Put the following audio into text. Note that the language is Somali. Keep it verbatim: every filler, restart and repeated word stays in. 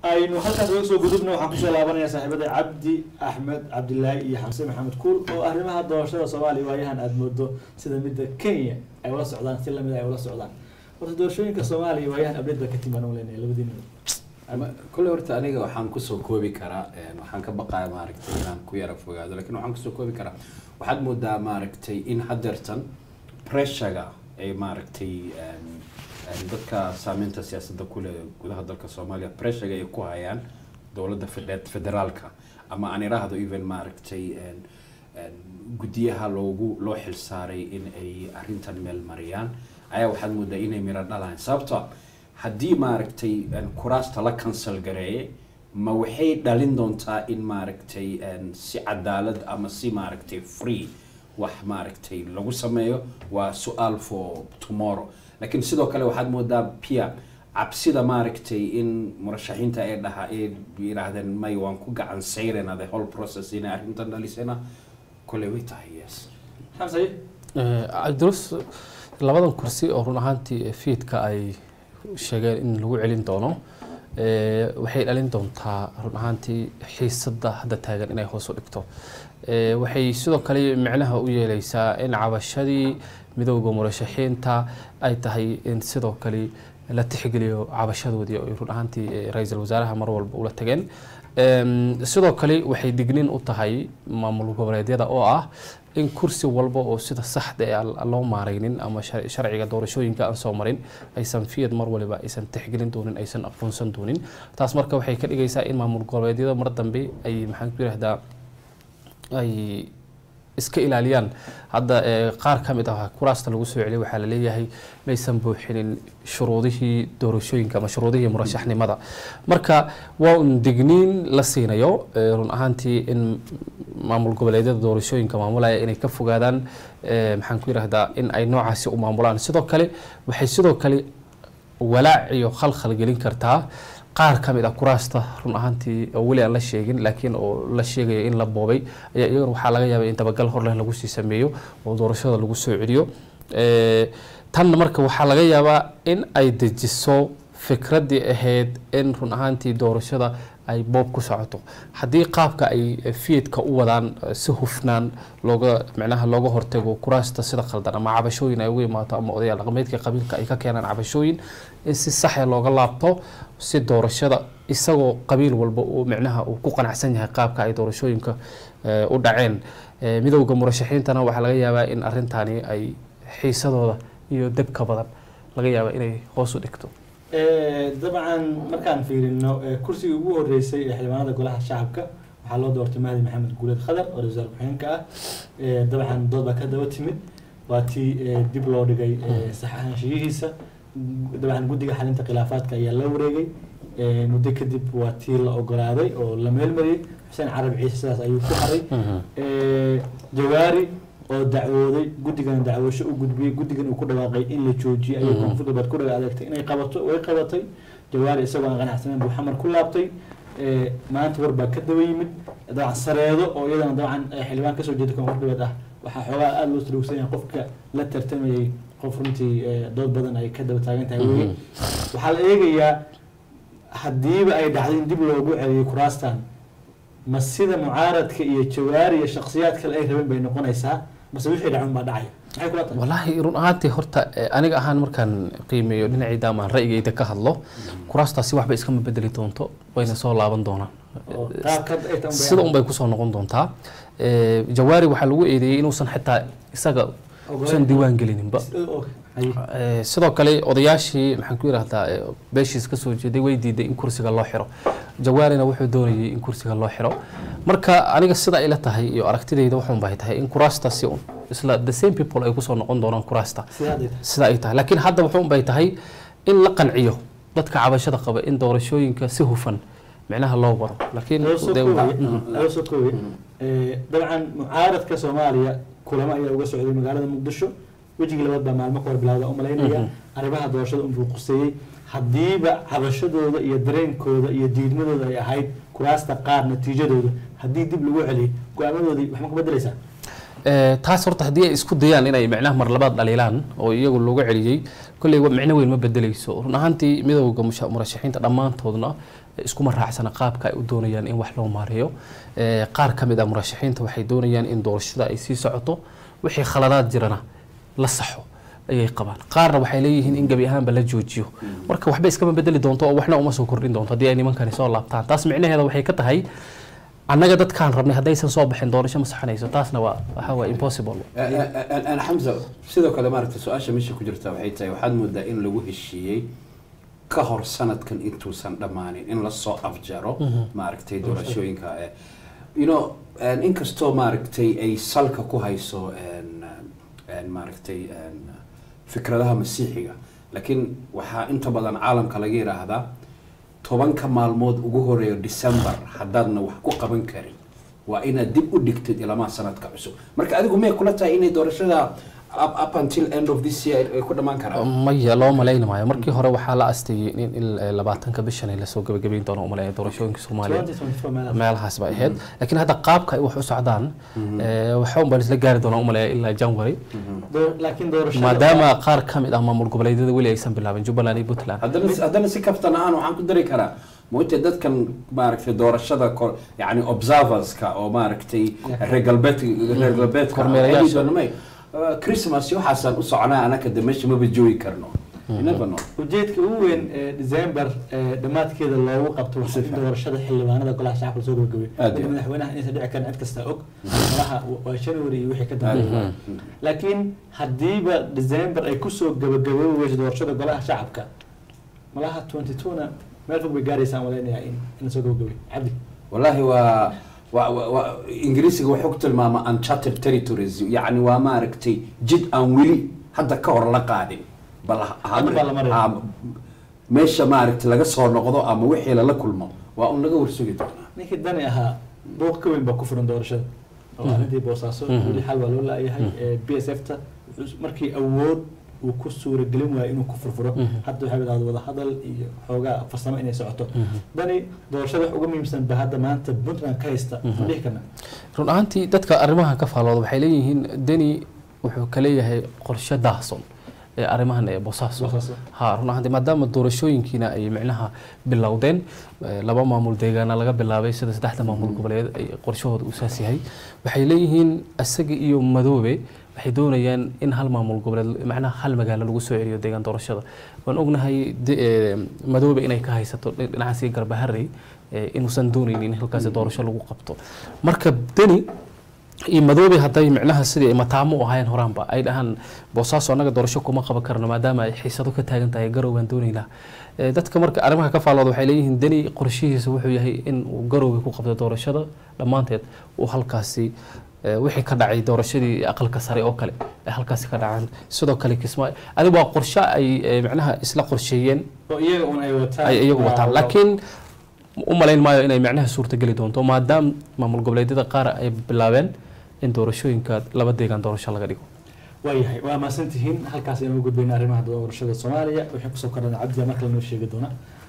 aynu halkaas uga soo gudubno waxaan kusoo laabanayaa saaxiibada cabdi axmed cabdilaahi iyo xamse maxamed kuul oo arrimaha doorashada soomaaliya waayahan aada moodo sida midda kenya ay ula socdaan si lamid ay ula socdaan horta doorashooyinka soomaaliya waayahan abdheed baa ka timaan u leenahay labadiina كل ورت أنا وحن كسر كوبي كرا وحن كبقى ماركتي إن كويرة فوق هذا لكن وحن كسر كوبي كرا وحد مدة ماركتي إن حضرتن بريشة أي ماركتي ضدك سامنت السياسة ده كل كل هذا الكسوماليا بريشة يكوها يعني دولة فدرال فدرالكا أما أنا راه هذا إيفن ماركتي قديها لوجو لو حل ساري إن أي أرنتن ميل مريان أي واحد مدة إني ميراد الله سبته haddii maaragtay kuraasta la cancel gareeyay ma waxay dhalin doontaa in maaragtay si cadaalad ama si maaragtay free wax maaragtay lagu sameeyo waa su'aal for tomorrow laakiin sidoo kale waxaad moodaa pia cabsida maaragtay in murashaxiinta ay dhaha ay yiraahdeen may waan ku gacan sayrena the whole process in arrintan dhalisana kole way tahay yes xamsay abdulus labadan kursi oo run ahaantii fiidka ay sheegeen in lagu celin doono ee waxay dhalin doontaa run ahaantii xiisada hadda taagan inay hoos u dhigto ee waxay sidoo kale macnaha u yeelaysaa in cabashadii midowga murashaxiinta ay tahay in sidoo kale la tixgeliyo cabashadoodii oo run ahaantii ra'iisul wasaaraha mar walba ula tageen ee sidoo kale waxay dignin u tahay maamul goboleedyada oo ah in kursi walba oo sida saxda ah loo maareynin ama sharciga doorashooyinka aan soo marin aysan fiid mar waliba aysan tixgelin doonin aysan aqoonsan doonin taas marka waxay ka dhigaysaa in maamul goboleedyada mar dambe ay maxaan ku yiraahdaa ay iska ilaaliyaan hadda qaar ka mid ah kuraasta lagu soo celiyay waxa la leeyahay maysan buuxinin shuruudihii doorashooyinka ama shuruudihii murashaxnimada marka waa un digniin la siinayo run ahaantii in maamul goboleedyada doorashooyinka maamulaya inay ka fogaadaan maxaan ku yiraahdaa in ay noocaasi u maamulaan sidoo kale waxay sidoo kale walaac iyo khalkhal gelin kartaa qaar ka mid ah kuraasta run ahaantii oo wali aan la sheegin laakiin oo la sheegay in la boobay ayaa iyaga waxa laga yaabay in dabagal hor leh lagu sii sameeyo oo doorashada lagu soo celiyo ee tan marka waxa laga yaabaa in ay dejiso fikradii ahayd in run ahaantii doorashada ay boob ku socoto haddii qaabka ay fiidka u wadaan si hufnaan looga macnaha looga hortago kuraasta sida qaldan ama cabashooyin ay ugu imaato ama odayaal dhaqameedka qabiilka ay ka keenaan cabashooyin in si sax ah looga laabto si doorashada isagoo qabiil walba uu macnaha uu ku qanacsan yahay qaabka ay doorashooyinka u dhaceen midowga murashaxiintana waxa laga yaabaa in arintani ay xiisadooda iyo dabka badan laga yaabaa inay hoos u dhigto dabcan markaan fiirino kursiga ugu horeysay ee xildhibaanada golaha shacabka waxaa loo doortay mahdi maxamed guuleed khadar oo ra'iisul wasaarka ah dabcan dood baa ka daba timid waa tii dib loo dhigay sax ahaanshiyihiisa dabcan guddiga xalinta khilaafaadka ayaa la wareegay muddo kadib waa tii la ogolaaday oo la meelmariyay xuseen carab ciise sidaas ayuu ku haray jawaari oo dacwooday guddigan dacwasho u gudbiyay guddigan uu ku dhawaaqay in la joojiyo ayay koonfur galbeed ku dhaga adeegtay inay qabato way qabatay jawaari isagoo aan qanacsanayn buu xamar ku laabtay maanta war baa ka daba yimid dabcan sareedo oo iyadana dabcan xildhibaan kasoo jeeda koonfur galbeed ah waxaa xoogaa aada loo taruugsan yahay qofka la tartamayay qof runtii dood badan ay ka daba taagan tahay weye waxaa la eegayaa haddiiba ay dhacday in dib loogu celiyo kuraastan ma sida mucaaradka iyo jawaari iyo shakhsiyaad kale ay rabeen bay noqonaysaa bas wixii dhacun baa dhacay maxay kula tahay wallahi run ahaantii horta aniga ahaan markaan qiimeeyo dhinacayda ama ra'yigayda ka hadlo kuraastaasi waxba iskama bedeli doonto wayna soo laaban doonaan sida un bay kusoo noqon doontaa jawaari waxaa lagu eedeeyey inuusan xitaa isaga usan diiwaan gelininba sidoo kale odayaashii maxaan ku yiraahdaa beeshiis ka soo jeeday way diiday in kursiga loo xiro jawaarina wuxuu doonayay in kursiga loo xiro marka aniga sida ay la tahay iyo aragtidayda waxaan baahay tahay in kuraastaasi isla the same people ay kusoo noqon doonaan kuraasta sida ay tahay laakiin hadda waxaan baahay tahay in la qanciyo dadka cabashada qaba in doorashooyinka si hufan macnaha loo wado laakiin dabcan mucaaradka Soomaaliya kulamo ayaa uga socday magaalada Muqdisho wajigii labaad baa maalmo ka hor bilowda u maleynaya arrimaha doorashada uu quseeyay hadiiba cabashadooda iyo dareenkooda iyo diidmadooda ay ahayd kuraasta qaar natiijadooda hadii dib lagu celiyo go'aamadoodii wax ma ka bedelaysaa ee taas horta hadii ay isku dayaan inay macnaha mar labaad dhaliilaan oo iyagu looga celiyay kulli macna weyn ma bedelayso run ahaantii midowga murashaxiinta dhamaantoodna iskuma raacsana qaabka ay u doonayaan in wax loo maareeyo qaar ka mid ah murashaxiinta waxay doonayaan in doorashada ay sii socoto wixii khaladaad jirana la saxo ayay qabaan qaarna waxay leeyihiin in gabi ahaanba la joojiyo marka waxba iskama bedeli doonto oo waxna uma soo kordhin doonto haddii ay nimankani soo laabtaan taas micnaheeda waxay ka tahay annaga dadkaan rabnay haddaysan soo baxin doorasho ma saxanayso taasna waa waxa waa impossible xamza sidoo kale maaragtay su-aasha meesha ku jirta waxay tahay waxaad moodaa in lagu heshiiyey ka hor sanadkan intuusan dhammaanin in lasoo afjaro maaragtay doorashooyinka you know inkastoo maaragtay ay salka ku hayso maaragtay fikradaha masiixiga laakiin waxaa inta badan caalamka laga yiraahdaa tobanka maalmood ugu horeeyo December haddaadna wax ku qaban karin waa inaad dib u dhigtid ilaa sanadka cusub marka adigu ma kula tahay inay doorashada up, up until end of this year ay ku dhamaan karaan maya loo maleyn maayo markii hore waxaa la asteeyay in labaatanka bishan ay la soo gabagabeyn doono umaleeyo doorashooyinka Soomaaliya meelahaas bay ahayd laakiin hadda qaabka ay wax u socdaan waxa uu bal isla gaari doona umaleeyo ilaa January laakiin doorashada maadaama qaar ka mid ah maamul goboleedyada weli aysan bilaabin Jubbaland iyo Puntland haddana haddana si kaftan aan waxaan ku dari karaa mooyta dadkan maaragtay doorashada yani observers ka oo maaragtay reer galbeed reer galbeed kormeerayaasha Christmas iyo xasan u soconaa anaka dameesha ma bajooyi karno inaba no ujeedka ugu weyn ee December dhamaadkeeda loogu qabto waxaa doorashada xildhibaanada golaha shacabka soo gabagabay madaxweynaha inta dhici karna cid kasta og malaha waa January iyo wixii ka dambeeyay laakiin hadiiba December ay ku soo gabagabowday doorashada golaha shacabka malaha twenty-two na meel fog bay gaaraysaa walaalayaal in in soo gabagabay cabdi wallahi waa وإنجليزي وحكت الماما uncharted territories يعني وما ركتي جد أن ولي حتى كور لقادم بل هذا ماشى ما ركت لقى صار نقضاء أما وحي لا كل ما وأن لقى ورسوي تاعنا نيك الدنيا ها بوق كوين بكفر دورشة عندي بوصاصو اللي حلوة ولا أي هاي بي اس اف تا مركي أول وكسور الجلم وإنه كفر فرق حتى يحب هذا وضع هذا حوجا فصلنا إني سعته دني دور شبح وقومي مثلا بهذا ما أنت بنتنا كايستا ليه كنا رون أنتي دتك أرمها كفالة وحيليهن دني وحكليه هي قرشة دهصل أرمها بصاص ها رون أنتي ما دام الدور شوين كنا أي معناها باللودين لبا معمول ديجانا لقى باللابي سدس تحت معمول قبل قرشة أساسي هي وحيليهن السجي يوم مذوبة waxay doonayaan in hal maamul goboleed macnaha hal magaalo lagu soo celiyo deegaan doorashada waan ognahay madoobe inay ka haysato dhinacaasi Garbaharey inuusan doonaynin in halkaas doorasho lagu qabto marka dani iyo madoobe haday macnaha sidii mataamo u ahayn horaanba ay dhahan boosaaso anaga doorasho kuma qaban karno maadaama ay xiisado ka taagan tahay garowgan doonayna dadka marka arrimaha ka faalooda waxay leeyihiin dani qorshihiisa wuxuu yahay in uu garowga ku qabto doorashada dhamaanteed uu halkaasi wixii ka dhacay doorashadii aqalka sare oo kale ay halkaas ka dhacaan sidoo kale kisma adiga waa qorshe ay macnaha isla qorsheeyeen oo iyaga un ay wataan ay iyagu wataan laakiin u maleyn maayo inay macnaha suurta gali doonto maadaama maamul goboleedyada qaar ay bilaabeen in doorashooyinka laba deegaan doorasho laga dhigo waayahay waa maasantihiin halkaas aynu u gudbaynaa arrimaha doorashada Soomaaliya wixii ku soo kordhay cabdi markale noo sheegi doona